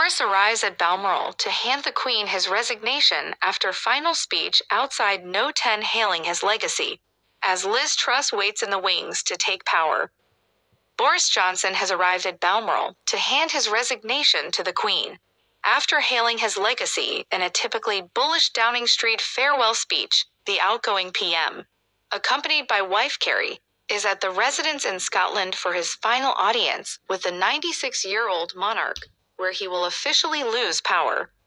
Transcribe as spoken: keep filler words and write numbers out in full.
Boris arrives at Balmoral to hand the Queen his resignation after final speech outside No ten hailing his legacy, as Liz Truss waits in the wings to take power. Boris Johnson has arrived at Balmoral to hand his resignation to the Queen, after hailing his legacy in a typically bullish Downing Street farewell speech. The outgoing P M, accompanied by wife Carrie, is at the residence in Scotland for his final audience with the ninety-six-year-old monarch, where he will officially lose power.